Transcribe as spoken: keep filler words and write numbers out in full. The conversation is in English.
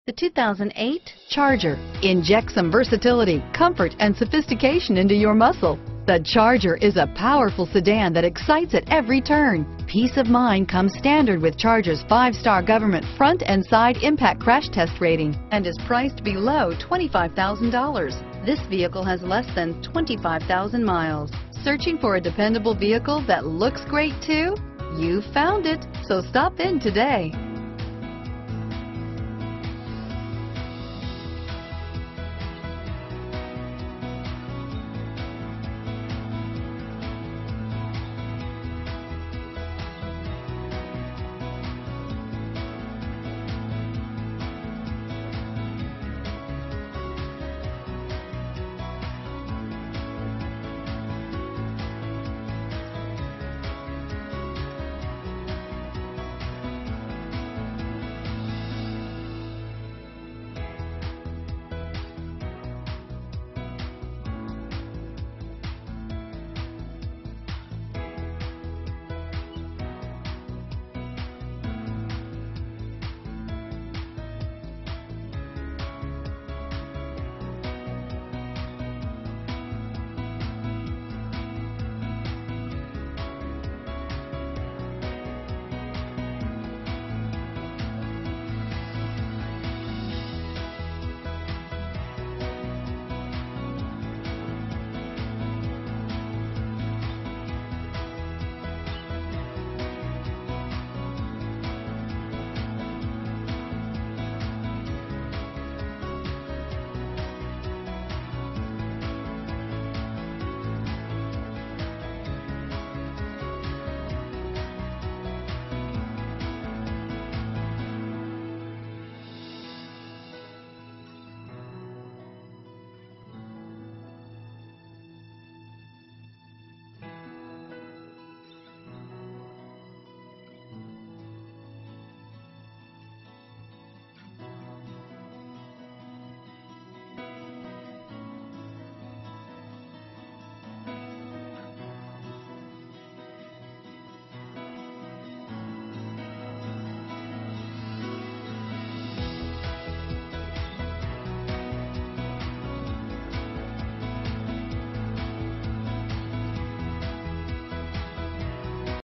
The two thousand eight Charger. Inject some versatility, comfort, and sophistication into your muscle. The Charger is a powerful sedan that excites at every turn. Peace of mind comes standard with Charger's five-star government front and side impact crash test rating and is priced below twenty-five thousand dollars. This vehicle has less than twenty-five thousand miles. Searching for a dependable vehicle that looks great too? You found it, so stop in today.